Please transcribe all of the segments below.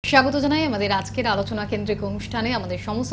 স্বাগত জানাই আমাদের আজকের আলোচনা কেন্দ্রিক অনুষ্ঠানে। আমাদের সমস্ত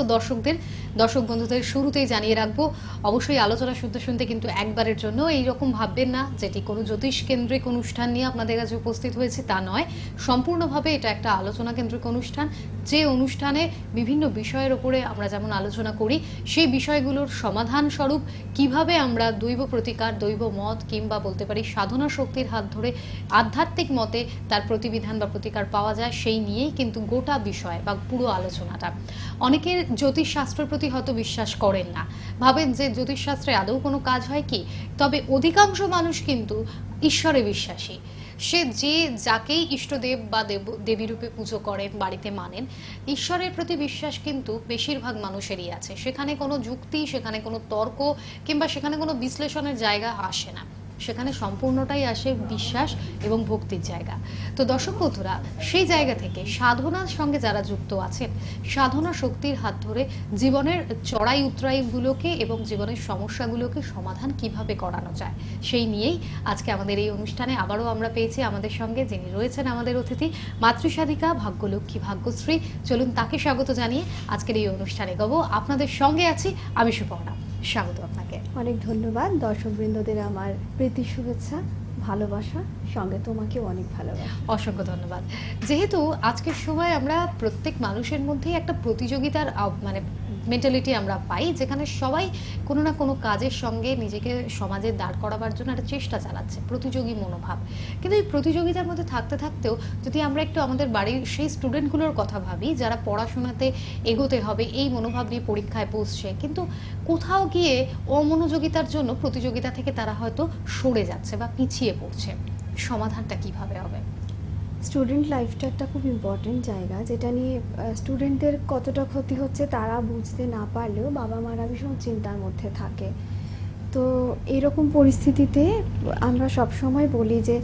দর্শক বন্ধুদের শুরুতেই জানিয়ে রাখবো, অবশ্যই আলোচনা শুনতে শুনতে কিন্তু একবারের জন্য এইরকম ভাববেন না যেটি কোনো জ্যোতিষ কেন্দ্রিক অনুষ্ঠান নিয়ে আপনাদের কাছে উপস্থিত হয়েছে, তা নয়। সম্পূর্ণভাবে এটা একটা আলোচনা কেন্দ্রিক অনুষ্ঠান, যে অনুষ্ঠানে বিভিন্ন বিষয়ের উপরে আমরা যেমন আলোচনা করি, সেই বিষয়গুলোর সমাধান স্বরূপ কিভাবে আমরা দৈব প্রতিকার, দৈব মত কিংবা বলতে পারি সাধনা শক্তির হাত ধরে আধ্যাত্মিক মতে তার প্রতিবিধান বা প্রতিকার পাওয়া যায়, সেই নিয়েই কিন্তু গোটা বিষয় বা পুরো আলোচনাটা। অনেকের জ্যোতিষশাস্ত্রের প্রতি হয়তো বিশ্বাস করেন না, ভাবেন যে জ্যোতিষশাস্ত্রে আদৌ কোনো কাজ হয় কি। তবে অধিকাংশ মানুষ কিন্তু ঈশ্বরে বিশ্বাসী। সে যে যাকেই ইষ্টদেব বা দেবী রূপে পুজো করেন, বাড়িতে মানেন, ঈশ্বরের প্রতি বিশ্বাস কিন্তু বেশিরভাগ মানুষেরই আছে। সেখানে কোনো যুক্তি, সেখানে কোনো তর্ক কিংবা সেখানে কোনো বিশ্লেষণের জায়গা আসে না, সেখানে সম্পূর্ণটাই আসে বিশ্বাস এবং ভক্তির জায়গা। তো দর্শক বন্ধুরা, সেই জায়গা থেকে সাধনার সঙ্গে যারা যুক্ত আছেন, সাধনা শক্তির হাত ধরে জীবনের চড়াই উতরাইগুলোকে এবং জীবনের সমস্যাগুলোকে সমাধান কিভাবে করানো যায়, সেই নিয়েই আজকে আমাদের এই অনুষ্ঠানে আবারও আমরা পেয়েছি আমাদের সঙ্গে যিনি রয়েছেন আমাদের অতিথি, মাতৃসাধিকা ভাগ্যলক্ষ্মী ভাগ্যশ্রী। চলুন তাকে স্বাগত জানিয়ে আজকের এই অনুষ্ঠানে গাবো। আপনাদের সঙ্গে আছি আমি সুপর্ণা। স্বাগত আপনাকে। অনেক ধন্যবাদ। দর্শকবৃন্দদের আমার প্রীতি শুভেচ্ছা, ভালোবাসা, সঙ্গে তোমাকেও অনেক ভালোবাসা। অসংখ্য ধন্যবাদ। যেহেতু আজকের সময় আমরা প্রত্যেক মানুষের মধ্যেই একটা প্রতিযোগিতার মানে মেন্টালিটি আমরা পাই, যেখানে সবাই কোনো না কোনো কাজের সঙ্গে নিজেকে সমাজে দাঁড় করাবার জন্য একটা চেষ্টা চালাচ্ছে, প্রতিযোগী মনোভাব। কিন্তু এই প্রতিযোগিতার মধ্যে থাকতে থাকতেও যদি আমরা একটু আমাদের বাড়ির সেই স্টুডেন্টগুলোর কথা ভাবি, যারা পড়াশোনাতে এগোতে হবে এই মনোভাব নিয়ে পরীক্ষায় বসছে, কিন্তু কোথাও গিয়ে অমনোযোগিতার জন্য প্রতিযোগিতা থেকে তারা হয়তো সরে যাচ্ছে বা পিছিয়ে পড়ছে, সমাধানটা কিভাবে হবে? স্টুডেন্ট লাইফটা একটা খুব ইম্পর্টেন্ট জায়গা, যেটা নিয়ে স্টুডেন্টদের কতটা ক্ষতি হচ্ছে তারা বুঝতে না পারলেও বাবা মারা ভীষণ চিন্তার মধ্যে থাকে। তো এরকম পরিস্থিতিতে আমরা সবসময় বলি যে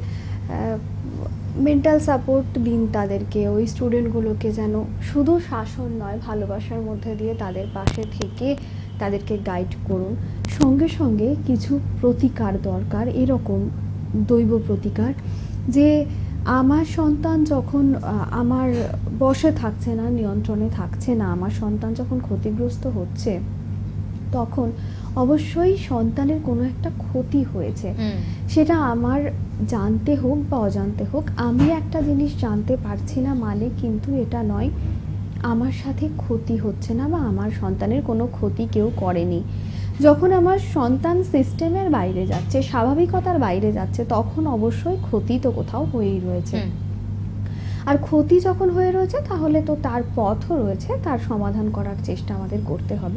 মেন্টাল সাপোর্ট দিন তাদেরকে, ওই স্টুডেন্টগুলোকে যেন শুধু শাসন নয়, ভালোবাসার মধ্যে দিয়ে তাদের পাশে থেকে তাদেরকে গাইড করুন। সঙ্গে সঙ্গে কিছু প্রতিকার দরকার, এরকম দৈব প্রতিকার, যে আমার সন্তান যখন আমার বশে থাকছে না, নিয়ন্ত্রণে থাকছে না, আমার সন্তান যখন ক্ষতিগ্রস্ত হচ্ছে, তখন অবশ্যই সন্তানের কোনো একটা ক্ষতি হয়েছে, সেটা আমার জানতে হোক বা অজান্তে হোক। আমি একটা জিনিস জানতে পারছি না মানে কিন্তু এটা নয় আমার সাথে ক্ষতি হচ্ছে না বা আমার সন্তানের কোনো ক্ষতি কেউ করেনি। যখন আমার সন্তান সিস্টেমের বাইরে যাচ্ছে, স্বাভাবিকতার বাইরে যাচ্ছে, তখন অবশ্যই ক্ষতি তো কোথাও হয়েই রয়েছে। আর ক্ষতি যখন হয়ে রয়েছে তাহলে তো তার পথও রয়েছে, তার সমাধান করার চেষ্টা আমাদের করতে হবে।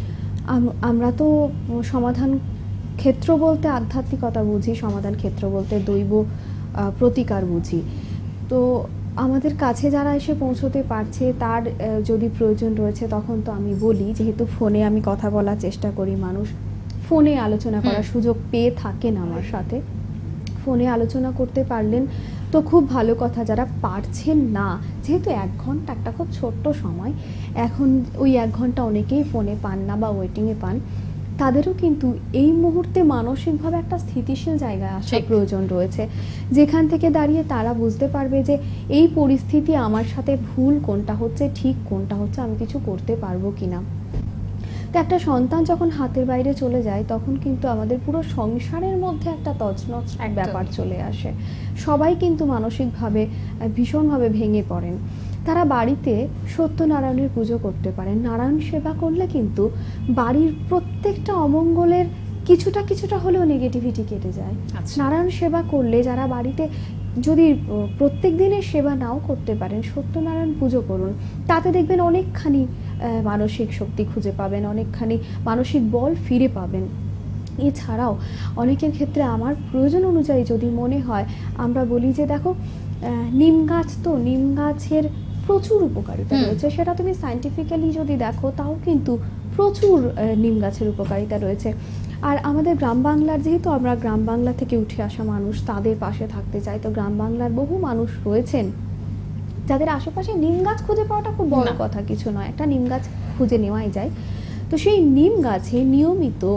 আমরা তো সমাধান ক্ষেত্র বলতে আধ্যাত্মিকতা বুঝি, সমাধান ক্ষেত্র বলতে দৈব প্রতিকার বুঝি। তো আমাদের কাছে যারা এসে পৌঁছতে পারছে, তার যদি প্রয়োজন রয়েছে, তখন তো আমি বলি, যেহেতু ফোনে আমি কথা বলার চেষ্টা করি, মানুষ ফোনে আলোচনা করার সুযোগ পেয়ে থাকেন আমার সাথে, ফোনে আলোচনা করতে পারলেন তো খুব ভালো কথা। যারা পারছেন না, যেহেতু 1 ঘন্টা একটা খুব ছোট্ট সময়, এখন ওই 1 ঘন্টা অনেকেই ফোনে পান না বা ওয়েটিংয়ে পান, তাদেরও কিন্তু এই মুহূর্তে মানসিকভাবে একটা স্থিতিশীল জায়গায় আসার প্রয়োজন রয়েছে, যেখান থেকে দাঁড়িয়ে তারা বুঝতে পারবে যে এই পরিস্থিতি আমার সাথে ভুল কোনটা হচ্ছে, ঠিক কোনটা হচ্ছে, আমি কিছু করতে পারবো কিনা। তো একটা সন্তান যখন হাতের বাইরে চলে যায়, তখন কিন্তু আমাদের পুরো সংসারের মধ্যে একটা তছনছ ব্যাপার চলে আসে। সবাই কিন্তু মানসিকভাবে ভীষণভাবে ভেঙে পড়েন। তারা বাড়িতে সত্যনারায়ণের পুজো করতে পারেন। নারায়ণ সেবা করলে কিন্তু বাড়ির প্রত্যেকটা অমঙ্গলের কিছুটা হলেও নেগেটিভিটি কেটে যায়। নারায়ণ সেবা করলে, যারা বাড়িতে যদি প্রত্যেক দিনের সেবা নাও করতে পারেন, সত্যনারায়ণ পুজো করুন, তাতে দেখবেন অনেকখানি মানসিক শক্তি খুঁজে পাবেন, অনেকখানি মানসিক বল ফিরে পাবেন। এছাড়াও অনেকের ক্ষেত্রে আমার প্রয়োজন অনুযায়ী যদি মনে হয়, আমরা বলি যে দেখো নিম গাছ, তো নিম গাছের প্রচুর উপকারিতা রয়েছে, সেটা তুমি সায়েন্টিফিক্যালি যদি দেখো তাও কিন্তু প্রচুর নিম গাছের উপকারিতা রয়েছে। আর আমাদের গ্রাম বাংলার, যেহেতু আমরা গ্রাম বাংলা থেকে উঠে আসা মানুষ, তাদের পাশে থাকতে চাই, তো গ্রাম বাংলার বহু মানুষ রয়েছেন যাদের আশেপাশে নিম গাছ খুঁজে পাওয়াটা খুব বড় কথা কিছু নয়, একটা নিম গাছ খুঁজে নেওয়াই যায়। তো সেই নিম গাছে নিয়মিত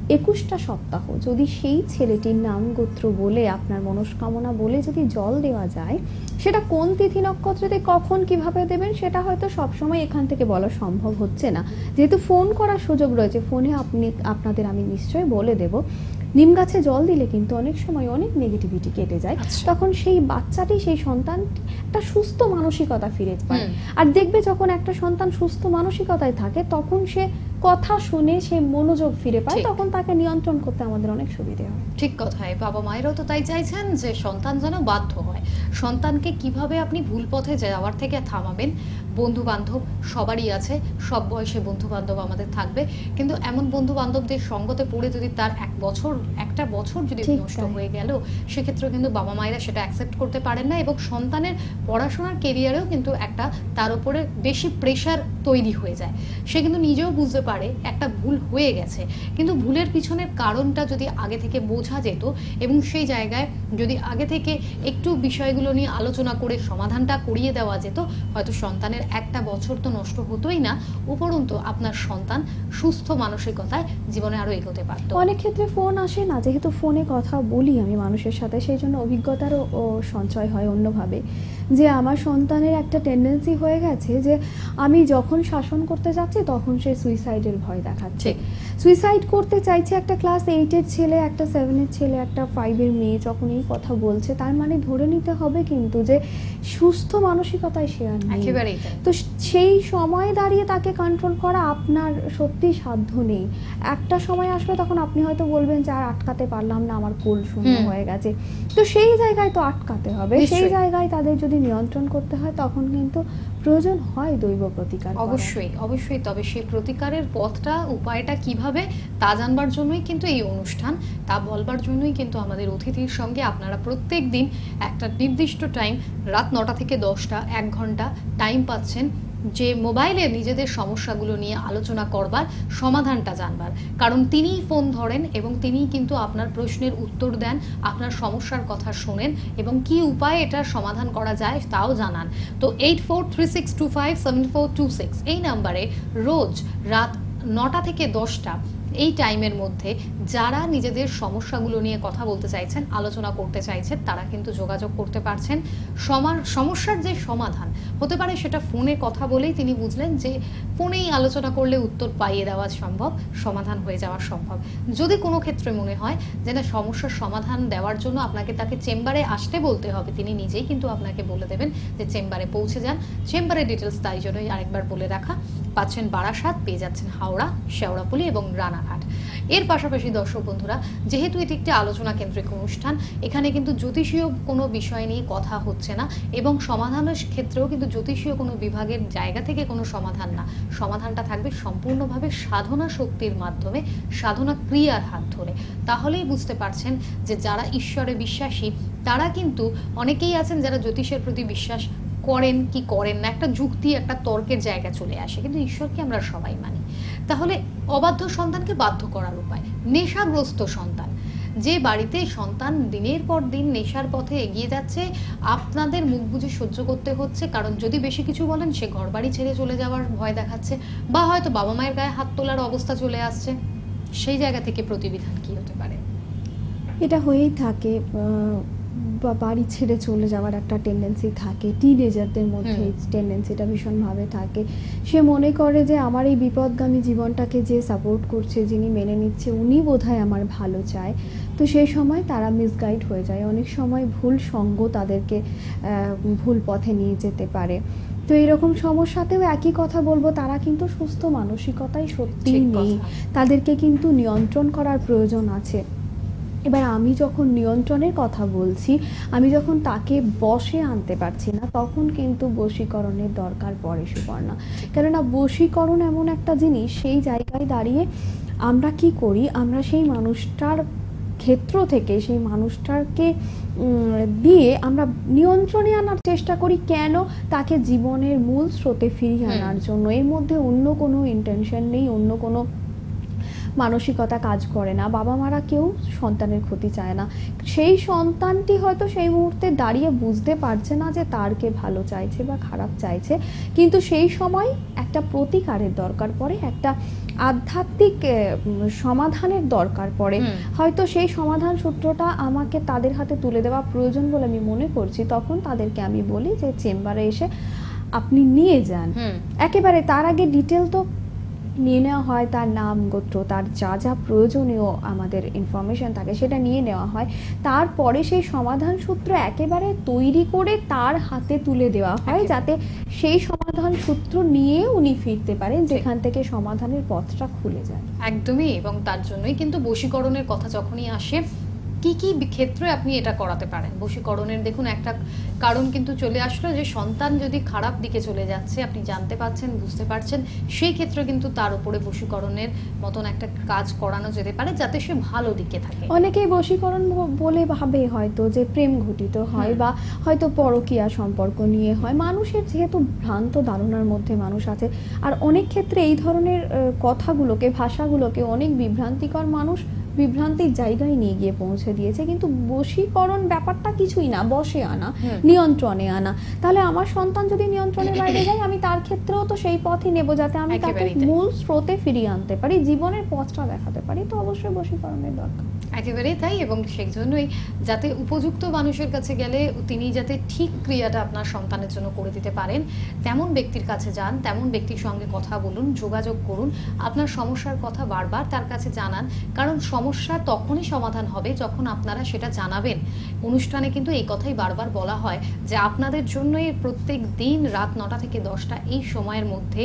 21টা সপ্তাহ যদি সেই ছেলেটির নাম গোত্র বলে আপনার মনস্কামনা বলে যদি জল দেওয়া যায়, সেটা কোন তিথি নক্ষত্রতে কখন কিভাবে দেবেন সেটা হয়তো সবসময় এখান থেকে বলা সম্ভব হচ্ছে না, যেহেতু ফোন করার সুযোগ রয়েছে, ফোনে আপনাদের আমি নিশ্চয়ই বলে দেব। নিম গাছে জল দিলে কিন্তু অনেক সময় অনেক নেগেটিভিটি কেটে যায়, তখন সেই বাচ্চাটি, সেই সন্তান একটা সুস্থ মানসিকতা ফিরে পায়। আর দেখবে যখন একটা সন্তান সুস্থ মানসিকতায় থাকে তখন সে কথা শুনে সে মনোযোগ ফিরে পায়, তখন তাকে নিয়ন্ত্রণ করতে আমাদের অনেক সুবিধা হয়। ঠিক কথাই, বাবা মায়েরাও তো তাই চাইছেন যে সন্তান যেন বাধ্য হয়। সন্তানকে কিভাবে আপনি ভুল পথে যাওয়ার থেকে থামাবেন? বন্ধু বান্ধব সবারই আছে, সব বয়সে বন্ধু বান্ধব আমাদের থাকবে, কিন্তু এমন বন্ধু বান্ধবদের সঙ্গতে পড়ে যদি তার একটা বছর যদি নষ্ট হয়ে গেল, সেক্ষেত্রে কিন্তু বাবা মায়েরা সেটা অ্যাকসেপ্ট করতে পারেন না, এবং সন্তানের পড়াশোনার কেরিয়ারেও কিন্তু একটা তার উপরে বেশি প্রেশার তৈরি হয়ে যায়। সে কিন্তু নিজেও বুঝতে পারে একটা ভুল হয়ে গেছে, কিন্তু ভুলের পিছনের কারণটা যদি আগে থেকে বোঝা যেত এবং সেই জায়গায় যদি আগে থেকে একটু বিষয়গুলো নিয়ে আলোচনা করে সমাধানটা করিয়ে দেওয়া যেত, হয়তো সন্তানের একটা বছর তো নষ্ট হতোই না, উপরন্তু আপনার সন্তান সুস্থ মানসিকতায় জীবনে আরো এগোতে পারত। অনেক ক্ষেত্রে ফোন আসে না, যেহেতু ফোনে কথা বলি আমি মানুষের সাথে, সেই জন্য অভিজ্ঞতারও সঞ্চয় হয় অন্যভাবে, যে আমার সন্তানের একটা টেন্ডেন্সি হয়ে গেছে যে আমি যখন শাসন করতে যাচ্ছি তখন সে সুইসাইডের ভয় দেখাচ্ছে, সুইসাইড করতে চাইছে। একটা ক্লাস 8-এর ছেলে, একটা 7-এর ছেলে, একটা 5-এর মেয়ে যখন এই কথা বলছে, তার মানে ধরে নিতে হবে কিন্তু যে সুস্থ মানসিকতায় সে আর নেই। তো সেই সময় দাঁড়িয়ে তাকে কন্ট্রোল করা আপনার সত্যি সাধ্য নেই। একটা সময় আসবে তখন আপনি হয়তো বলবেন যে আর আটকাতে পারলাম না, আমার কোল শূন্য হয়ে গেছে, তো সেই জায়গায় তো আটকাতে হবে, সেই জায়গায় তাদের যদি নিয়ন্ত্রণ করতে হয় তখন কিন্তু প্রয়োজন হয় দৈব প্রতিকার। অবশ্যই অবশ্যই, তবে সেই প্রতিকারের পথটা, উপায়টা কিভাবে তা জানবার জন্যই কিন্তু এই অনুষ্ঠান, তা বলবার জন্যই কিন্তু আমাদের অতিথির সঙ্গে আপনারা প্রত্যেক দিন একটা নির্দিষ্ট টাইম, রাত 9টা থেকে 10টা 1 ঘন্টা টাইম পাচ্ছেন, যে মোবাইলে নিজেদের সমস্যাগুলো নিয়ে আলোচনা করবার, সমাধানটা জানবার। কারণ তিনিই ফোন ধরেন এবং তিনিই কিন্তু আপনার প্রশ্নের উত্তর দেন, আপনার সমস্যার কথা শোনেন এবং কি উপায়ে এটার সমাধান করা যায় তাও জানান। তো 8436257426 এই নাম্বারে রোজ রাত 9টা থেকে 10টা এই টাইমের মধ্যে যারা নিজেদের সমস্যাগুলো নিয়ে কথা বলতে চাইছেন, আলোচনা করতে চাইছেন, তারা কিন্তু যোগাযোগ করতে পারছেন। সমস্যার যে সমাধান হতে পারে সেটা ফোনে কথা বলেই তিনি বুঝলেন যে ফোনেই আলোচনা করলে উত্তর পাইয়ে দেওয়া সম্ভব, সমাধান হয়ে যাওয়া সম্ভব। যদি কোনো ক্ষেত্রে মনে হয় যে না, সমস্যার সমাধান দেওয়ার জন্য আপনাকে তাকে চেম্বারে আসতে বলতে হবে, তিনি নিজেই কিন্তু আপনাকে বলে দেবেন যে চেম্বারে পৌঁছে যান। চেম্বারের ডিটেলস তাই জন্যই আরেকবার বলে রাখা, পাচ্ছেন বারাসাত, পেয়ে যাচ্ছেন হাওড়া, শেওড়াফুলি এবং রানাঘাট। এর পাশাপাশি দর্শক বন্ধুরা, যেহেতু এটি একটি আলোচনা কেন্দ্রিক অনুষ্ঠান, এখানে কিন্তু জ্যোতিষীয় কোনো বিষয় নিয়ে কথা হচ্ছে না, এবং সমাধানের ক্ষেত্রেও কিন্তু জ্যোতিষীয় কোনো বিভাগের জায়গা থেকে কোনো সমাধান না, সমাধানটা থাকবে সম্পূর্ণভাবে সাধনা শক্তির মাধ্যমে, সাধনা ক্রিয়ার হাত ধরে। তাহলেই বুঝতে পারছেন যে যারা ঈশ্বরে বিশ্বাসী তারা কিন্তু অনেকেই আছেন যারা জ্যোতিষের প্রতি বিশ্বাস করেন কি করেন না, একটা যুক্তি, একটা তর্কের জায়গা চলে আসে, কিন্তু ঈশ্বরকে আমরা সবাই মানি। তাহলে অবাধ্য সন্তানকে বাধ্য করার উপায়, নেশাগ্রস্ত সন্তান, যে বাড়িতে সন্তান দিনের পর দিন নেশার পথে এগিয়ে যাচ্ছে, আপনাদের মুখ বুজে সহ্য করতে হচ্ছে, কারণ যদি বেশি কিছু বলেন সে ঘর বাড়ি ছেড়ে চলে যাওয়ার ভয় দেখাচ্ছে, বা হয়তো বাবা মায়ের গায়ে হাত তোলার অবস্থা চলে আসছে, সেই জায়গা থেকে প্রতিবিধান কি হতে পারে? এটা হয়েই থাকে, বা বাড়ি ছেড়ে চলে যাওয়ার একটা টেন্ডেন্সি থাকে, টিনেজারদের মধ্যে এই টেন্ডেন্সিটা ভীষণভাবে থাকে। সে মনে করে যে আমার এই বিপদগামী জীবনটাকে যে সাপোর্ট করছে, যিনি মেনে নিচ্ছে, উনি বোধহয় আমার ভালো চায়। তো সেই সময় তারা মিসগাইড হয়ে যায়, অনেক সময় ভুল সঙ্গ তাদেরকে ভুল পথে নিয়ে যেতে পারে। তো এরকম সমস্যাতেও একই কথা বলবো, তারা কিন্তু সুস্থ মানসিকতায় সত্যিই নেই, তাদেরকে কিন্তু নিয়ন্ত্রণ করার প্রয়োজন আছে। এবার আমি যখন নিয়ন্ত্রণের কথা বলছি, আমি যখন তাকে বশে আনতে পারছি না, তখন কিন্তু বশীকরণের দরকার পড়ে সুপর্ণা। কেননা বশীকরণ এমন একটা জিনিস, সেই জায়গায় দাঁড়িয়ে আমরা কি করি, আমরা সেই মানুষটার ক্ষেত্র থেকে, সেই মানুষটাকে দিয়ে আমরা নিয়ন্ত্রণে আনার চেষ্টা করি। কেন? তাকে জীবনের মূল স্রোতে ফিরিয়ে আনার জন্য। এর মধ্যে অন্য কোনো ইন্টেনশন নেই, অন্য কোনো মানসিকতা কাজ করে না। বাবা মারা কেউ সন্তানের ক্ষতি চায় না। সেই সন্তানটি হয়তো সেই মুহূর্তে দাঁড়িয়ে বুঝতে পারছে না যে তার কে ভালো চাইছে বা খারাপ চাইছে, কিন্তু সেই সময় একটা একটা প্রতিকারের দরকার পড়ে, একটা আধ্যাত্মিক সমাধানের দরকার পড়ে। হয়তো সেই সমাধান সূত্রটা আমাকে তাদের হাতে তুলে দেওয়া প্রয়োজন বলে আমি মনে করছি, তখন তাদেরকে আমি বলি যে চেম্বারে এসে আপনি নিয়ে যান। একেবারে তার আগে ডিটেল তো নিয়ে নেওয়া হয়, তার নাম গোত্র, তার যা যা প্রয়োজনীয় আমাদের ইনফরমেশন থাকে সেটা নিয়ে নেওয়া হয়। তারপরে সেই সমাধান সূত্র একেবারে তৈরি করে তার হাতে তুলে দেওয়া হয়, যাতে সেই সমাধান সূত্র নিয়ে উনি ফিরতে পারেন, যেখান থেকে সমাধানের পথটা খুলে যায়। একদমই। এবং তার জন্যই কিন্তু বশীকরণের কথা যখনই আসে, কি কি ক্ষেত্রে আপনি এটা করাতে পারেন বশীকরণের? দেখুন, একটা কারণ কিন্তু চলে আসলো যে সন্তান যদি খারাপ দিকে চলে যাচ্ছে, আপনি জানতে পারছেন, বুঝতে পারছেন, সেই ক্ষেত্রে কিন্তু তার উপরে বশীকরণের মতন একটা কাজ করানো যেতে পারে, যাতে সে ভালো দিকে থাকে। অনেকেই বশীকরণ বলে ভাবে হয়তো যে প্রেম ঘটিত হয়, বা হয়তো পরকীয়া সম্পর্ক নিয়ে হয়। মানুষের যেহেতু ভ্রান্ত ধারণার মধ্যে মানুষ আছে, আর অনেক ক্ষেত্রে এই ধরনের কথাগুলোকে, ভাষাগুলোকে অনেক বিভ্রান্তিকর মানুষ বিভ্রান্তির জায়গায় নিয়ে গিয়ে পৌঁছে দিয়েছে। কিন্তু বশীকরণ ব্যাপারটা কিছুই না, বশে আনা, নিয়ন্ত্রণে আনা। তাহলে আমার সন্তান যদি নিয়ন্ত্রণের বাইরে যায়, আমি তার ক্ষেত্রেও তো সেই পথই নেব, যাতে আমি তাকে মূল স্রোতে ফিরিয়ে আনতে পারি, জীবনের পথটা দেখাতে পারি। তো অবশ্যই বশীকরণের দরকার। একেবারেই তাই। এবং সেই জন্যই যাতে উপযুক্ত মানুষের কাছে গেলে তিনি যাতে ঠিক ক্রিয়াটা আপনার সন্তানের জন্য করে দিতে পারেন, তেমন ব্যক্তির কাছে যান, তেমন ব্যক্তির সঙ্গে কথা বলুন, যোগাযোগ করুন, আপনার সমস্যার কথা বারবার তার কাছে জানান। কারণ সমস্যা তখনই সমাধান হবে যখন আপনারা সেটা জানাবেন। অনুষ্ঠানে কিন্তু এই কথাই বারবার বলা হয় যে আপনাদের জন্যই প্রত্যেক দিন রাত 9টা থেকে 10টা এই সময়ের মধ্যে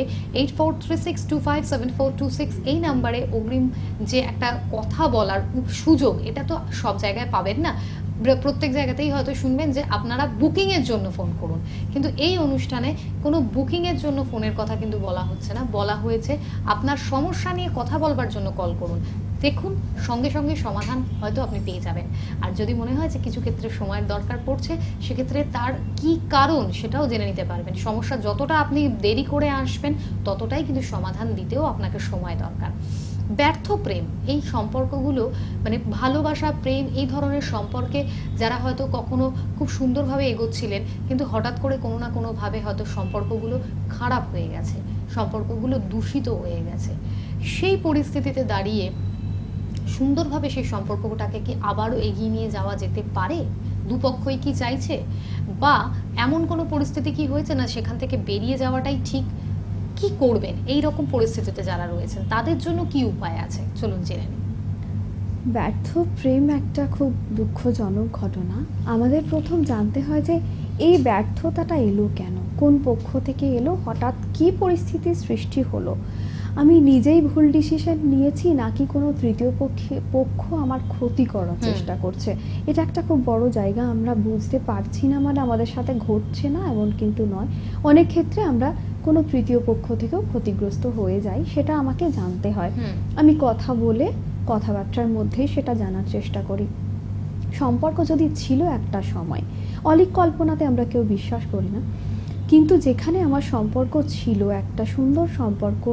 8436257426 এই নাম্বারে অগ্রিম যে একটা কথা বলার সুযোগ, এটা তো সব জায়গায় পাবেন না। প্রত্যেক জায়গাতেই হয়তো শুনবেন যে আপনারা বুকিংয়ের জন্য ফোন করুন, কিন্তু এই অনুষ্ঠানে কোনো বুকিংয়ের জন্য ফোনের কথা কিন্তু বলা হচ্ছে না। বলা হয়েছে আপনার সমস্যা নিয়ে কথা বলবার জন্য কল করুন। দেখুন, সঙ্গে সঙ্গে সমাধান হয়তো আপনি পেয়ে যাবেন। আর যদি মনে হয় যে কিছু ক্ষেত্রে সময়ের দরকার পড়ছে, সেক্ষেত্রে তার কি কারণ সেটাও জেনে নিতে পারবেন। সমস্যা যতটা আপনি দেরি করে আসবেন, ততটাই কিন্তু সমাধান দিতেও আপনাকে সময় দরকার। ব্যর্থ প্রেম, এই সম্পর্কগুলো মানে ভালোবাসা, প্রেম, এই ধরনের সম্পর্কে যারা হয়তো কখনো খুব সুন্দরভাবে এগোচ্ছিলেন, কিন্তু হঠাৎ করে কোনো না কোনোভাবে হয়তো সম্পর্কগুলো খারাপ হয়ে গেছে, সম্পর্কগুলো দূষিত হয়ে গেছে, সেই পরিস্থিতিতে দাঁড়িয়ে সুন্দরভাবে সেই সম্পর্কটাকে কি আবারও এগিয়ে নিয়ে যাওয়া যেতে পারে? দুপক্ষই কি চাইছে? বা এমন কোনো পরিস্থিতি কি হয়েছে না সেখান থেকে বেরিয়ে যাওয়াটাই ঠিক? কি করবেন এই রকম পরিস্থিতিতে যারা রয়েছেন, তাদের জন্য কি উপায় আছে? চলুন জেনে নিই। ব্যর্থ প্রেম একটা খুব দুঃখজনক ঘটনা। আমাদের প্রথম জানতে হয় যে এই ব্যর্থতাটা এলো কেন, কোন পক্ষ থেকে এলো, হঠাৎ কি পরিস্থিতির সৃষ্টি হলো, আমি নিজেই ভুল ডিসিশন নিয়েছি, নাকি কোনো তৃতীয় পক্ষ আমার ক্ষতি করার চেষ্টা করছে। এটা একটা খুব বড় জায়গা। আমরা বুঝতে পারছি না মানে আমাদের সাথে ঘটছে না এমন কিন্তু নয়। অনেক ক্ষেত্রে আমরা কোনো তৃতীয় পক্ষ থেকেও ক্ষতিগ্রস্ত হয়ে যাই, সেটা আমাকে জানতে হয়। আমি কথা বলে কথাবার্তার মধ্যেই সেটা জানার চেষ্টা করি। সম্পর্ক যদি ছিল একটা সময়, অলীক কল্পনাতে আমরা কেউ বিশ্বাস করি না, কিন্তু যেখানে আমার সম্পর্ক ছিল, একটা সুন্দর সম্পর্ক,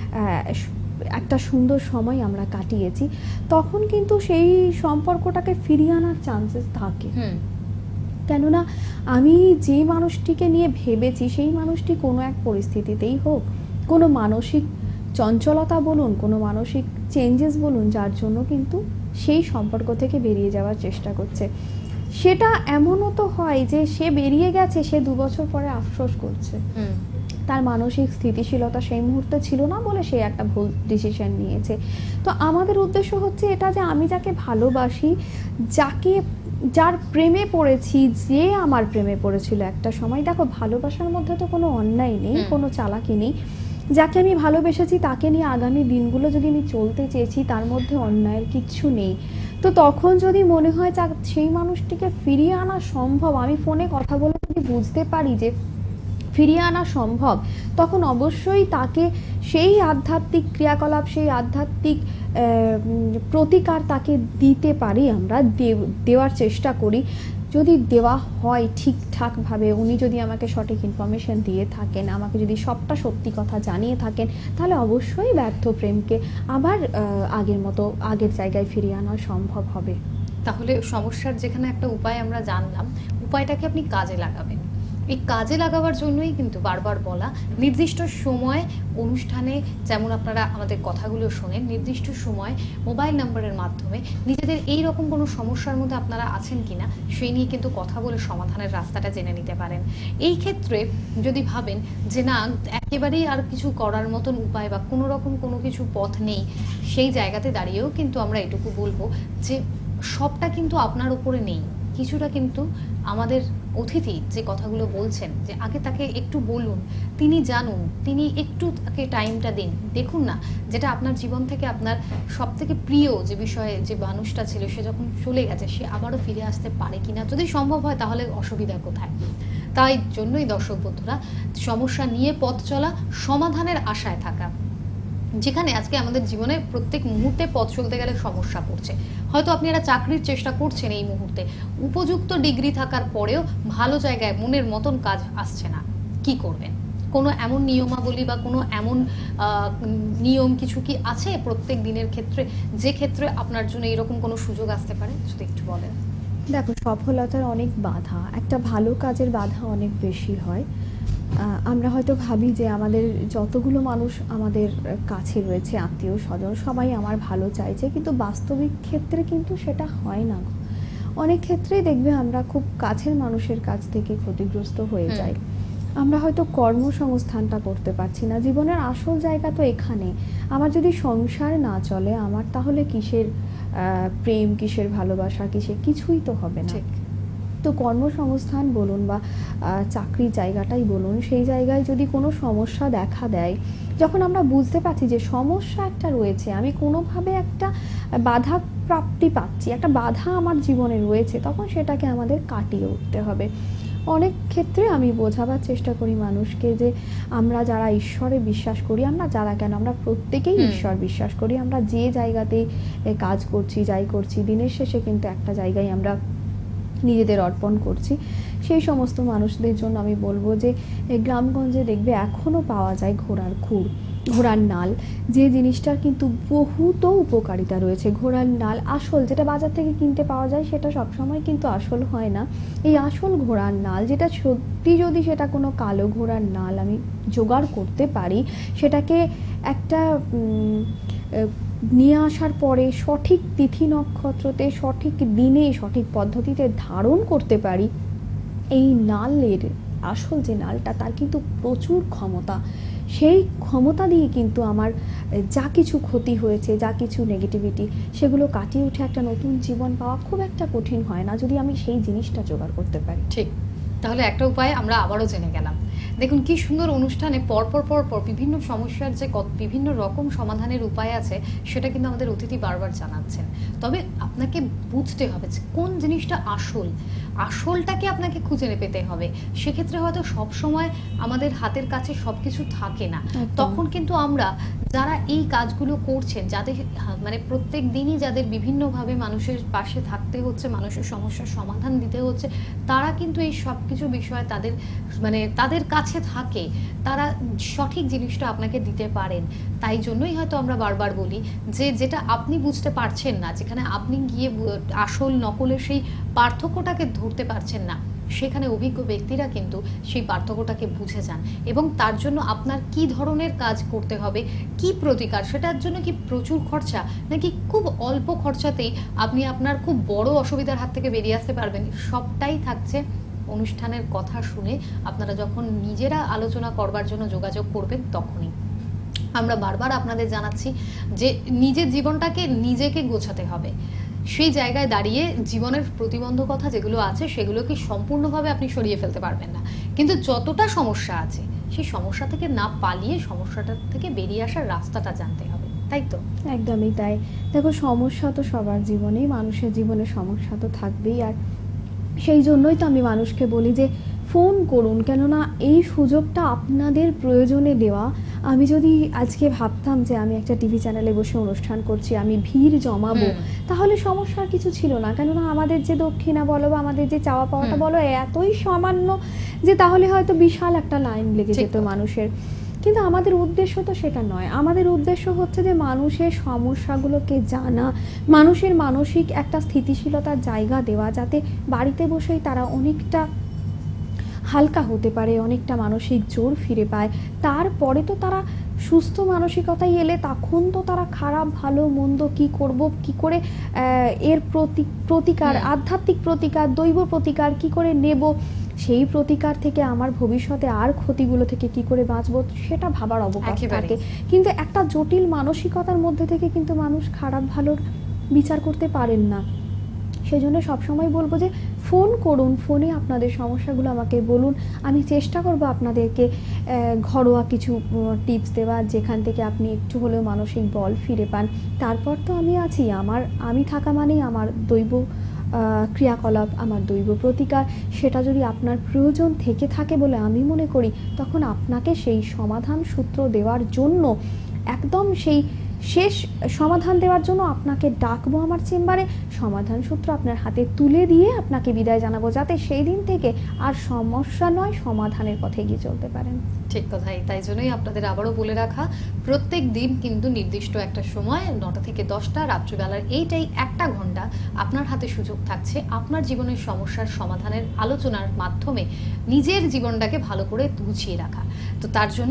একটা সুন্দর সময় আমরা কাটিয়েছি, তখন কিন্তু সেই সম্পর্কটাকে ফিরিয়ে আনার চান্সেস থাকে। কেননা আমি যে মানুষটিকে নিয়ে ভেবেছি, সেই মানুষটি কোনো এক পরিস্থিতিতেই হোক, কোনো মানসিক চঞ্চলতা বলুন, কোনো মানসিক চেঞ্জেস বলুন, যার জন্য কিন্তু সেই সম্পর্ক থেকে বেরিয়ে যাওয়ার চেষ্টা করছে। সেটা এমনও তো হয় যে সে বেরিয়ে গেছে, সে 2 বছর পরে আফসোস করছে, তার মানসিক স্থিতিশীলতা সেই মুহূর্তে ছিল না বলে সে একটা ভুল ডিসিশন নিয়েছে। তো আমাদের উদ্দেশ্য হচ্ছে এটা যে আমি যাকে ভালোবাসি, যার প্রেমে পড়েছি, যে আমার প্রেমে পড়েছিল একটা সময়, দেখো ভালোবাসার মধ্যে তো কোনো অন্যায় নেই, কোনো চালাকি নেই। যাকে আমি ভালোবেসেছি তাকে নিয়ে আগামী দিনগুলো যদি আমি চলতে চেয়েছি, তার মধ্যে অন্যায়ের কিচ্ছু নেই। তো তখন যদি মনে হয় সেই মানুষটিকে ফিরিয়ে আনা সম্ভব, আমি ফোনে কথা বলে যদি বুঝতে পারি যে ফিরিয়ে আনা সম্ভব, তখন অবশ্যই তাকে সেই আধ্যাত্মিক ক্রিয়াকলাপ, সেই আধ্যাত্মিক প্রতিকার তাকে দিতে পারি, আমরা দেওয়ার চেষ্টা করি। যদি দেওয়া হয় ঠিকঠাকভাবে, উনি যদি আমাকে সঠিক ইনফরমেশন দিয়ে থাকেন, আমাকে যদি সবটা সত্যি কথা জানিয়ে থাকেন, তাহলে অবশ্যই ব্যর্থ প্রেমকে আবার আগের মতো আগের জায়গায় ফিরিয়ে আনা সম্ভব হবে। তাহলে সমস্যার যেখানে একটা উপায় আমরা জানলাম, উপায়টাকে আপনি কাজে লাগাবেন। এই কাজে লাগাবার জন্যই কিন্তু বারবার বলা, নির্দিষ্ট সময় অনুষ্ঠানে যেমন আপনারা আমাদের কথাগুলো শোনেন, নির্দিষ্ট সময় মোবাইল নাম্বারের মাধ্যমে নিজেদের এই রকম কোনো সমস্যার মধ্যে আপনারা আছেন কিনা সেই নিয়ে কিন্তু কথা বলে সমাধানের রাস্তাটা জেনে নিতে পারেন। এই ক্ষেত্রে যদি ভাবেন যে না একেবারেই আর কিছু করার মতন উপায় বা কোনো রকম কোনো কিছু পথ নেই, সেই জায়গাতে দাঁড়িয়েও কিন্তু আমরা এটুকু বলবো যে সবটা কিন্তু আপনার উপরে নেই, কিছুটা কিন্তু আমাদের অতিথি যে কথাগুলো বলছেন যে আগে তাকে একটু বলুন, তিনি জানুন, তিনি একটু তাকে টাইমটা দিন, দেখুন না যেটা আপনার জীবন থেকে আপনার সব থেকে প্রিয় যে বিষয়ে যে মানুষটা ছিল সে যখন চলে গেছে সে আবারও ফিরে আসতে পারে কিনা, যদি সম্ভব হয় তাহলে অসুবিধা কোথায়। তাই জন্যই দর্শক বন্ধুরা, সমস্যা নিয়ে পথ চলা, সমাধানের আশায় থাকা। যেখানে আজকে আমাদের জীবনে প্রত্যেক মুহূর্তে পথ চলতে গেলে সমস্যা পড়ছে, হয়তো আপনি একটা চাকরির চেষ্টা করছেন এই মুহূর্তে, উপযুক্ত ডিগ্রি থাকার পরেও ভালো জায়গায় মনের মতন কাজ আসছে না, কি করবেন? কোনো এমন নিয়মাবলী বা কোনো এমন নিয়ম কিছু কি আছে প্রত্যেক দিনের ক্ষেত্রে যে ক্ষেত্রে আপনার জন্য এরকম কোনো সুযোগ আসতে পারে, যদি একটু বলেন। দেখো, সফলতার অনেক বাধা, একটা ভালো কাজের বাধা অনেক বেশি হয়। আমরা হয়তো ভাবি যে আমাদের যতগুলো মানুষ আমাদের কাছে রয়েছে, আত্মীয় স্বজন, সবাই আমার ভালো চাইছে, কিন্তু বাস্তবিক ক্ষেত্রে কিন্তু সেটা হয় না। অনেক ক্ষেত্রেই দেখবে আমরা খুব কাছের মানুষের কাছ থেকে ক্ষতিগ্রস্ত হয়ে যাই। আমরা হয়তো কর্মসংস্থানটা করতে পারছি না, জীবনের আসল জায়গা তো এখানে। আমার যদি সংসার না চলে, আমার তাহলে কিসের প্রেম, কিসের ভালোবাসা, কিসের কিছুই তো হবে না। তো কর্মসংস্থান বলুন বা চাকরির জায়গাটাই বলুন, সেই জায়গায় যদি কোনো সমস্যা দেখা দেয়, যখন আমরা বুঝতে পারছি যে সমস্যা একটা রয়েছে, আমি কোনোভাবে একটা বাধা প্রাপ্তি পাচ্ছি, একটা বাধা আমার জীবনে রয়েছে, তখন সেটাকে আমাদের কাটিয়ে উঠতে হবে। অনেক ক্ষেত্রে আমি বোঝাবার চেষ্টা করি মানুষকে যে আমরা যারা ঈশ্বরে বিশ্বাস করি, আমরা যারা কেন, আমরা প্রত্যেকেই ঈশ্বর বিশ্বাস করি। আমরা যে জায়গাতেই কাজ করছি, যাই করছি, দিনের শেষে কিন্তু একটা জায়গায় আমরা নিজেদের অর্পণ করছি। সেই সমস্ত মানুষদের জন্য আমি বলবো যে গ্রামগঞ্জে দেখবে এখনও পাওয়া যায় ঘোড়ার খুর, ঘোড়ার নাল, যে জিনিসটার কিন্তু বহুত উপকারিতা রয়েছে। ঘোড়ার নাল আসল, যেটা বাজার থেকে কিনতে পাওয়া যায় সেটা সবসময় কিন্তু আসল হয় না। এই আসল ঘোড়ার নাল, যেটা সত্যি যদি সেটা কোনো কালো ঘোড়ার নাল আমি জোগাড় করতে পারি, সেটাকে একটা নিয়ে আসার পরে সঠিক তিথি নক্ষত্রতে, সঠিক দিনে, সঠিক পদ্ধতিতে ধারণ করতে পারি, এই নালের আসল যে নালটা, তার কিন্তু প্রচুর ক্ষমতা। সেই ক্ষমতা দিয়ে কিন্তু আমার যা কিছু ক্ষতি হয়েছে, যা কিছু নেগেটিভিটি, সেগুলো কাটিয়ে উঠে একটা নতুন জীবন পাওয়া খুব একটা কঠিন হয় না, যদি আমি সেই জিনিসটা জোগাড় করতে পারি। ঠিক, তাহলে একটা উপায় আমরা আবারও জেনে গেলাম। দেখুন কি সুন্দর অনুষ্ঠানে পরপর বিভিন্ন সমস্যার যে বিভিন্ন রকম সমাধানের উপায় আছে সেটা কিন্তু আমাদের অতিথি বারবার জানাচ্ছেন। তবে আপনাকে বুঝতে হবে যে কোন জিনিসটা আসলটাকে আপনাকে খুঁজে পেতে হবে। সেক্ষেত্রে হয়তো সব সময় আমাদের হাতের কাছে সব কিছু থাকে না। তখন কিন্তু আমরা যারা এই কাজগুলো করছেন, যাদের মানে প্রত্যেক দিনই যাদের বিভিন্নভাবে মানুষের পাশে থাকতে হচ্ছে, মানুষের সমস্যার সমাধান দিতে হচ্ছে, তারা কিন্তু এই সব কিছু বিষয় তাদের কাছে থাকে, তারা সঠিক জিনিসটা আপনাকে দিতে পারেন। তাই জন্যই হয়তো আমরা বারবার বলি যে যেটা আপনি বুঝতে পারছেন না, যেখানে আপনি গিয়ে আসল নকলের সেই পার্থক্যটাকে ধরতে পারছেন না, সেখানে অভিজ্ঞ ব্যক্তিরা কিন্তু সেই পার্থক্যটাকে বুঝে যান এবং তার জন্য আপনার কি ধরনের কাজ করতে হবে, কি প্রতিকার, সেটার জন্য কি প্রচুর খরচা নাকি খুব অল্প খরচাতেই আপনি আপনার খুব বড় অসুবিধার হাত থেকে বেরিয়ে আসতে পারবেন, সবটাই থাকছে অনুষ্ঠানের কথা শুনে আপনারা যখন নিজেরা আলোচনা করবার জন্য যোগাযোগ করবেন তখনই। আমরা বারবার আপনাদের জানাচ্ছি যে নিজের জীবনটাকে নিজেকে গোছাতে হবে। সেই জায়গায় দাঁড়িয়ে জীবনের প্রতিবন্ধকতা যেগুলো আছে সেগুলোকে সম্পূর্ণভাবে আপনি সরিয়ে ফেলতে পারবেন না, কিন্তু যতটা সমস্যা আছে সেই সমস্যা থেকে না পালিয়ে সমস্যাটা থেকে বেরিয়ে আসার রাস্তাটা জানতে হবে, তাই তো? একদমই তাই। দেখো, সমস্যা তো সবার জীবনেই, মানুষের জীবনে সমস্যা তো থাকবেই। আর সেই জন্যই তো আমি মানুষকে বলি যে ফোন করুন, কেননা এই সুযোগটা আপনাদের প্রয়োজনে দেওয়া। আমি যদি আজকে ভাবতাম যে আমি একটা টিভি চ্যানেলে বসে অনুষ্ঠান করছি, আমি ভিড় জমাবো, তাহলে সমস্যার কিছু ছিল না। কেননা আমাদের যে দক্ষিণা বলো বা আমাদের যে চাওয়া পাওয়াটা বলো এতই সামান্য যে তাহলে হয়তো বিশাল একটা লাইন লেগে যেত মানুষের। কিন্তু আমাদের উদ্দেশ্য তো সেটা নয়। আমাদের উদ্দেশ্য হচ্ছে যে মানুষের সমস্যাগুলোকে জানা, মানুষের মানসিক একটা স্থিতিশীলতার জায়গা দেওয়া, যাতে বাড়িতে বসেই তারা অনেকটা হালকা হতে পারে, অনেকটা মানসিক জোর ফিরে পায়। তারপরে তো তারা সুস্থ মানসিকতায় এলে তখন তো তারা খারাপ ভালো মন্দ কি করব, কি করে এর প্রতিকার, আধ্যাত্মিক প্রতিকার, দৈব প্রতিকার কি করে নেব, সেই প্রতিকার থেকে আমার ভবিষ্যতে আর ক্ষতিগুলো থেকে কি করে বাঁচবো সেটা ভাবার অবকাশ থাকে। কিন্তু একটা জটিল মানসিকতার মধ্যে থেকে কিন্তু মানুষ খারাপ ভালোর বিচার করতে পারেন না। সেই জন্য সবসময় বলবো যে ফোন করুন, ফোনে আপনাদের সমস্যাগুলো আমাকে বলুন, আমি চেষ্টা করব আপনাদেরকে ঘরোয়া কিছু টিপস দেওয়া, যেখান থেকে আপনি একটু হলেও মানসিক বল ফিরে পান। তারপর তো আমি আছি, আমি থাকা মানেই আমার দৈব ক্রিয়াকলাপ, আমার দৈব প্রতিকার, সেটা যদি আপনার প্রয়োজন থেকে থাকে বলে আমি মনে করি, তখন আপনাকে সেই সমাধান সূত্র দেওয়ার জন্য, একদম সেই শেষ সমাধান দেওয়ার জন্য আপনাকে ডাকবো আমার চেম্বারে, সমাধান সূত্র আপনার হাতে তুলে দিয়ে আপনাকে বিদায় জানাবো, যাতে সেই দিন থেকে আর সমস্যা নয় সমাধানের পথে এগিয়ে চলতে পারেন। ঠিক কথাই, তাই জন্যই আপনাদের আবারও বলে রাখা, প্রত্যেক দিন কিন্তু নির্দিষ্ট একটা সময় 9টা থেকে 10টা রাত্রিবেলার এইটাই একটা ঘন্টা আপনার হাতে সুযোগ থাকছে আপনার জীবনের সমস্যার সমাধানের আলোচনার মাধ্যমে নিজের জীবনটাকে ভালো করে গুছিয়ে রাখা। তো তার জন্য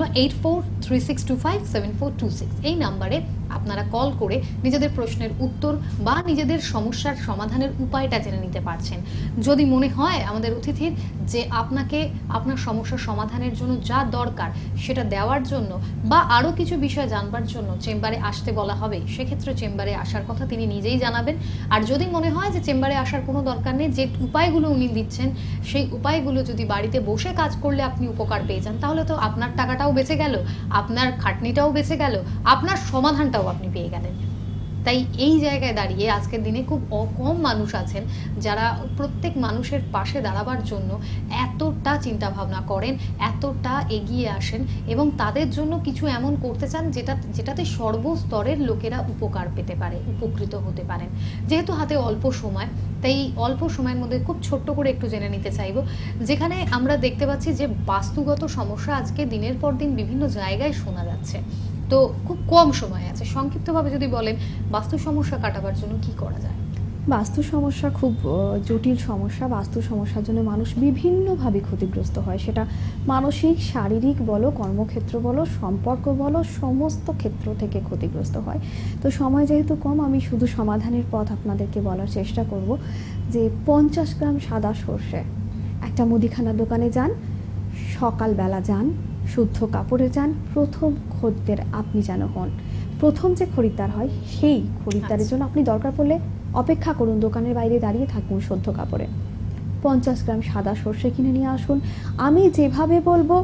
8436257426 এই নাম্বারে আপনারা কল করে নিজেদের প্রশ্নের উত্তর বা নিজেদের সমস্যার সমাধানের উপায়টা জেনে নিতে পারছেন। যদি মনে হয় আমাদের অতিথির যে আপনাকে আপনার সমস্যার সমাধানের জন্য যা দরকার সেটা দেওয়ার জন্য বা আরও কিছু বিষয় জানবার জন্য চেম্বারে আসতে বলা হবে, সেক্ষেত্রে চেম্বারে আসার কথা তিনি নিজেই জানাবেন। আর যদি মনে হয় যে চেম্বারে আসার কোনো দরকার নেই, যে উপায়গুলো উনি দিচ্ছেন সেই উপায়গুলো যদি বাড়িতে বসে কাজ করলে আপনি উপকার পেয়ে যান, তাহলে তো আপনার টাকাটাও বেঁচে গেল, আপনার খাটনিটাও বেঁচে গেল, আপনার সমাধানটাও আপনি পেয়ে গেলেন। তাই এই জায়গায় দাঁড়িয়ে আজকের দিনে খুব কম মানুষ আছেন যারা প্রত্যেক মানুষের পাশে দাঁড়াবার জন্য এতটা চিন্তা ভাবনা করেন, এতটা এগিয়ে আসেন এবং তাদের জন্য কিছু এমন করতে চান যেটাতে সর্বস্তরের লোকেরা উপকার পেতে পারে, উপকৃত হতে পারেন। যেহেতু হাতে অল্প সময়, তাই অল্প সময়ের মধ্যে খুব ছোট্ট করে একটু জেনে নিতে চাইব, যেখানে আমরা দেখতে পাচ্ছি যে বাস্তুগত সমস্যা আজকে দিনের পর দিন বিভিন্ন জায়গায় শোনা যাচ্ছে। তো খুব কম সময় আছে, সংক্ষিপ্তভাবে যদি বলেন বাস্তু সমস্যা কাটাবার জন্য কি করা যায়? বাস্তু সমস্যা খুব জটিল সমস্যা। বাস্তু সমস্যার জন্য মানুষ বিভিন্নভাবে ক্ষতিগ্রস্ত হয়, সেটা মানসিক, শারীরিক বলো, কর্মক্ষেত্র বলো, সম্পর্ক বলো, সমস্ত ক্ষেত্র থেকে ক্ষতিগ্রস্ত হয়। তো সময় যেহেতু কম, আমি শুধু সমাধানের পথ আপনাদেরকে বলার চেষ্টা করব যে 50 গ্রাম সাদা সর্ষে, একটা মুদিখানা দোকানে যান, সকালবেলা যান, শুদ্ধ কাপড়ে যান, প্রথম খদ্দের আপনি যেন হন। প্রথম যে খরিদ্দার হয় সেই খরিদ্দারের জন্য আপনি দরকার পড়লে অপেক্ষা করুন, দোকানের বাইরে দাঁড়িয়ে থাকুন শুদ্ধ কাপড়ে। 50 গ্রাম সাদা সর্ষে কিনে নিয়ে আসুন। আমি যেভাবে বলবো,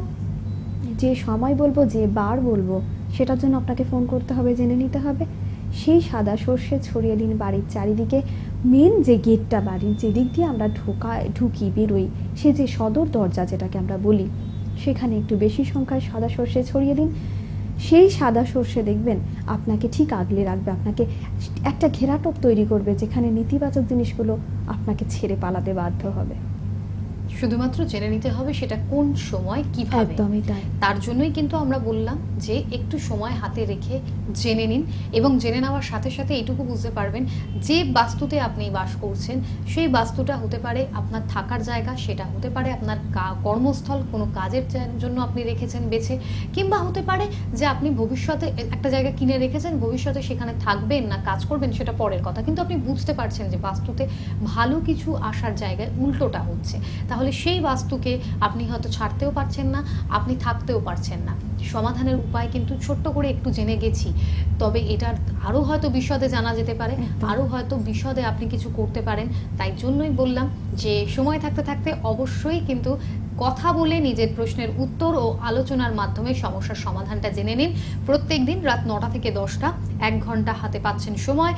যে সময় বলবো, যে বার বলবো, সেটার জন্য আপনাকে ফোন করতে হবে, জেনে নিতে হবে। সেই সাদা সর্ষে ছড়িয়ে দিন বাড়ির চারিদিকে। মেন যে গেটটা, বাড়ির যেদিক দিয়ে আমরা ঢুকি বেরোই, সে যে সদর দরজা যেটাকে আমরা বলি, সেখানে একটু বেশি সংখ্যায় সাদা সর্ষে ছড়িয়ে দিন। সেই সাদা সর্ষে দেখবেন আপনাকে ঠিক আগলে রাখবে, আপনাকে একটা ঘেরাটোপ তৈরি করবে যেখানে নেতিবাচক জিনিসগুলো আপনাকে ছেড়ে পালাতে বাধ্য হবে। শুধুমাত্র জেনে নিতে হবে সেটা কোন সময় কিভাবে। একদমই তাই। তার জন্যই কিন্তু আমরা বললাম যে একটু সময় হাতে রেখে জেনে নিন, এবং জেনে নেওয়ার সাথে সাথে এইটুকু বুঝতে পারবেন যে বাস্তুতে আপনি বাস করছেন সেই বাস্তুটা হতে পারে আপনার থাকার জায়গা, সেটা হতে পারে আপনার কর্মস্থল, কোনো কাজের জন্য আপনি রেখেছেন বেছে, কিংবা হতে পারে যে আপনি ভবিষ্যতে একটা জায়গা কিনে রেখেছেন, ভবিষ্যতে সেখানে থাকবেন না কাজ করবেন সেটা পরের কথা, কিন্তু আপনি বুঝতে পারছেন যে বাস্তুতে ভালো কিছু আসার জায়গায় উল্টোটা হচ্ছে, তাহলে সেই বাস্তুকে আপনি হয়তো ছাড়তেও পারছেন না, আপনি থাকতেও পারছেন না। সমাধানের উপায় কিন্তু ছোট্ট করে একটু জেনে গেছি, তবে এটার আরও হয়তো বিশদে জানা যেতে পারে, আরও হয়তো বিশদে আপনি কিছু করতে পারেন। তাই জন্যই বললাম যে সময় থাকতে থাকতে অবশ্যই কিন্তু কথা বলে নিজের প্রশ্নের উত্তর ও আলোচনার মাধ্যমে সমস্যার সমাধানটা জেনে নিন। প্রত্যেক দিন রাত 9টা থেকে 10টা 1 ঘন্টা হাতে পাচ্ছেন সময়।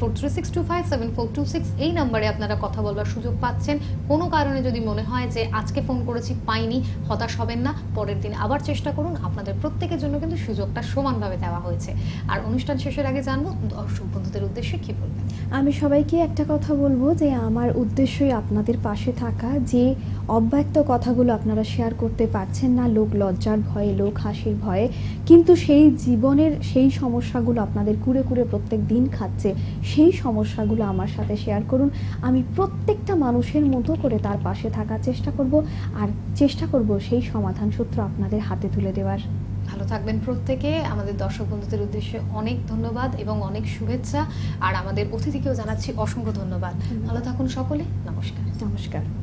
8436257426 এই নাম্বারে আপনারা কথা বলবার সুযোগ পাচ্ছেন। কোনো কারণে যদি মনে হয় যে আজকে ফোন করেছি পাইনি, হতাশ হবেন না, পরের দিন আবার চেষ্টা করুন। আপনাদের প্রত্যেকের জন্য কিন্তু সুযোগটা সমানভাবে দেওয়া হয়েছে। আর অনুষ্ঠান শেষের আগে জানবো দর্শক বন্ধুদের উদ্দেশ্যে কি বলবেন? আমি সবাইকে একটা কথা বলবো যে আমার উদ্দেশ্যই আপনাদের পাশে থাকা, যে অব্যক্ত কথাগুলো আপনারা শেয়ার করতে পারছেন না, লোক লজ্জার ভয়ে, লোক হাসির ভয়ে, কিন্তু সেই জীবনের সেই সমস্যাগুলো আপনাদের কুরে কুরে প্রত্যেক দিন খাচ্ছে, সেই সমস্যাগুলো আমার সাথে শেয়ার করুন। আমি প্রত্যেকটা মানুষের মতো করে তার পাশে থাকার চেষ্টা করব, আর চেষ্টা করব সেই সমাধান সূত্র আপনাদের হাতে তুলে দেওয়ার। ভালো থাকবেন প্রত্যেকে। আমাদের দর্শক বন্ধুদের উদ্দেশ্যে অনেক ধন্যবাদ এবং অনেক শুভেচ্ছা, আর আমাদের অতিথিকেও জানাচ্ছি অসংখ্য ধন্যবাদ। ভালো থাকুন সকলে, নমস্কার। নমস্কার।